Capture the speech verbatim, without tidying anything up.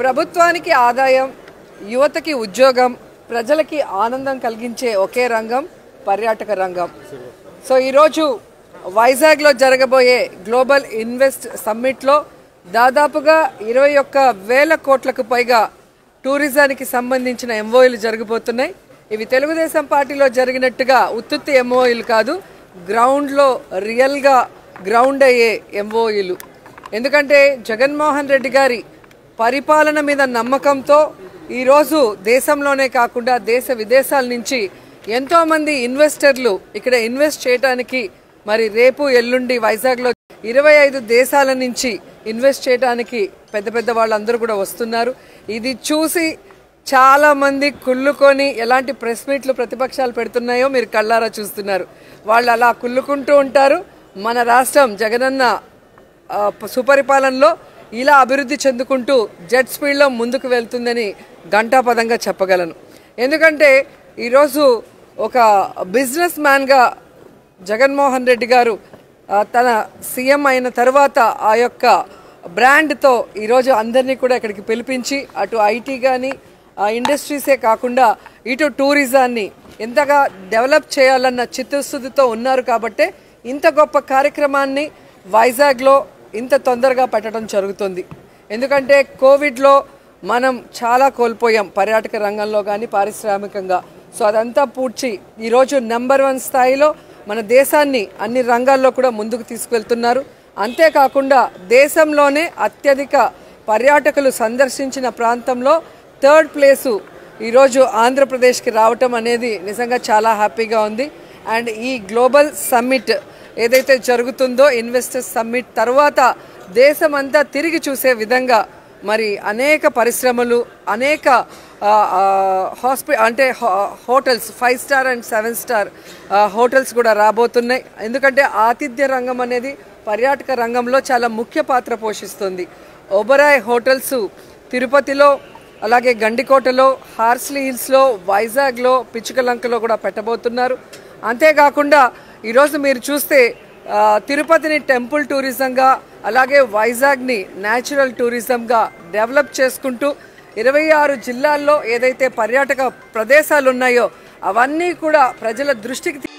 ప్రభుత్వానికి ఆదాయం, యువతకి ఉద్యోగం, ప్రజలకి ఆనందం కలిగించే ఒకే రంగం పర్యాటక రంగం. సో ఈరోజు వైజాగ్లో జరగబోయే గ్లోబల్ ఇన్వెస్ట్ సమ్మిట్లో దాదాపుగా ఇరవై ఒక్క వేల కోట్లకు పైగా టూరిజానికి సంబంధించిన ఎంఓయూలు జరగబోతున్నాయి. ఇవి తెలుగుదేశం పార్టీలో జరిగినట్టుగా ఉత్తుత్తి ఎంఓయూలు కాదు, గ్రౌండ్లో రియల్గా గ్రౌండ్ అయ్యే ఎంఓయూలు. ఎందుకంటే జగన్మోహన్ రెడ్డి గారి పరిపాలన మీద నమ్మకంతో ఈరోజు దేశంలోనే కాకుండా దేశ విదేశాల నుంచి ఎంతోమంది ఇన్వెస్టర్లు ఇక్కడ ఇన్వెస్ట్ చేయడానికి మరి రేపు ఎల్లుండి వైజాగ్లో ఇరవై ఐదు దేశాల నుంచి ఇన్వెస్ట్ చేయడానికి పెద్ద పెద్ద వాళ్ళందరూ కూడా వస్తున్నారు. ఇది చూసి చాలా మంది కుళ్ళుకొని ఎలాంటి ప్రెస్ మీట్లు ప్రతిపక్షాలు పెడుతున్నాయో మీరు కళ్ళారా చూస్తున్నారు. వాళ్ళు అలా కుళ్ళుకుంటూ ఉంటారు. మన రాష్ట్రం జగనన్న సుపరిపాలనలో ఇలా అభివృద్ధి చెందుకుంటూ జెట్ స్పీడ్లో ముందుకు వెళ్తుందని ఘంటాపదంగా చెప్పగలను. ఎందుకంటే ఈరోజు ఒక బిజినెస్ మ్యాన్గా జగన్మోహన్ రెడ్డి గారు తన సీఎం అయిన తర్వాత ఆ యొక్క బ్రాండ్తో ఈరోజు అందరినీ కూడా ఇక్కడికి పిలిపించి అటు ఐటీ కానీ ఇండస్ట్రీసే కాకుండా ఇటు టూరిజాన్ని ఎంతగా డెవలప్ చేయాలన్న చిత్తశుద్ధితో ఉన్నారు. కాబట్టే ఇంత గొప్ప కార్యక్రమాన్ని వైజాగ్లో ఇంత తొందరగా పెట్టడం జరుగుతుంది. ఎందుకంటే కోవిడ్లో మనం చాలా కోల్పోయాం పర్యాటక రంగంలో కానీ పారిశ్రామికంగా. సో అదంతా పూడ్చి ఈరోజు నెంబర్ వన్ స్థాయిలో మన దేశాన్ని అన్ని రంగాల్లో కూడా ముందుకు తీసుకువెళ్తున్నారు. అంతేకాకుండా దేశంలోనే అత్యధిక పర్యాటకులు సందర్శించిన ప్రాంతంలో థర్డ్ ప్లేసు ఈరోజు ఆంధ్రప్రదేశ్కి రావటం అనేది నిజంగా చాలా హ్యాపీగా ఉంది. అండ్ ఈ గ్లోబల్ సమ్మిట్ ఏదైతే జరుగుతుందో ఇన్వెస్టర్స్ సమ్మిట్ తర్వాత దేశమంతా తిరిగి చూసే విధంగా మరి అనేక పరిశ్రమలు, అనేక హాస్పి అంటే hotels, five star and seven star hotels కూడా రాబోతున్నాయి. ఎందుకంటే ఆతిథ్య రంగం అనేది పర్యాటక రంగంలో చాలా ముఖ్య పాత్ర పోషిస్తుంది. ఒబరాయ్ హోటల్స్ తిరుపతిలో, అలాగే గండికోటలో, హార్స్లీ హిల్స్లో, వైజాగ్లో, పిచ్చుకలంకలో కూడా పెట్టబోతున్నారు. అంతేకాకుండా ఈరోజు మీరు చూస్తే తిరుపతిని టెంపుల్ టూరిజంగా, అలాగే వైజాగ్ని న్యాచురల్ టూరిజంగా డెవలప్ చేసుకుంటూ ఇరవై ఆరు జిల్లాల్లో ఏదైతే పర్యాటక ప్రదేశాలు ఉన్నాయో అవన్నీ కూడా ప్రజల దృష్టికి